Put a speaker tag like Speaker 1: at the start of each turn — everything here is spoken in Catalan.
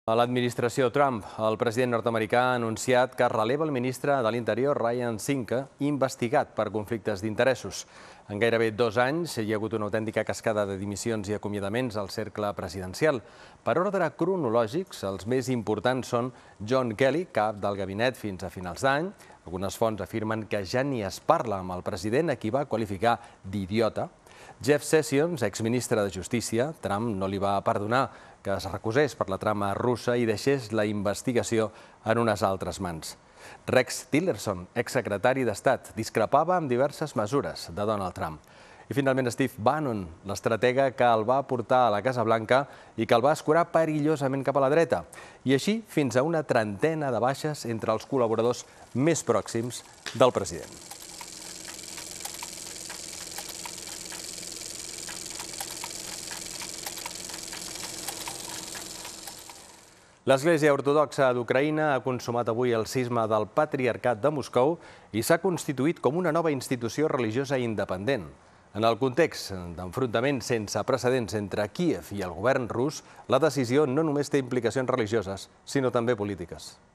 Speaker 1: A l'administració Trump, el president nord-americà ha anunciat que releva el ministre de l'Interior, Ryan Zinke, investigat per conflictes d'interessos. En gairebé 2 anys hi ha hagut una autèntica cascada de dimissions i acomiadaments al cercle presidencial. Per ordre cronològics, els més importants són John Kelly, cap del gabinet fins a finals d'any. Algunes fonts afirmen que ja ni es parla amb el president, a qui va qualificar d'idiota. Jeff Sessions, exministre de Justícia, Trump no li va perdonar que es recusés per la trama russa i deixés la investigació en unes altres mans. Rex Tillerson, exsecretari d'Estat, discrepava amb diverses mesures de Donald Trump. I finalment Steve Bannon, l'estratega que el va portar a la Casa Blanca i que el va escurar perillosament cap a la dreta. I així fins a una trentena de baixes entre els col·laboradors més pròxims del president. L'Església Ortodoxa d'Ucraïna ha consumat avui el cisma del Patriarcat de Moscou i s'ha constituït com una nova institució religiosa independent. En el context d'enfrontament sense precedents entre Kíev i el govern rus, la decisió no només té implicacions religioses, sinó també polítiques.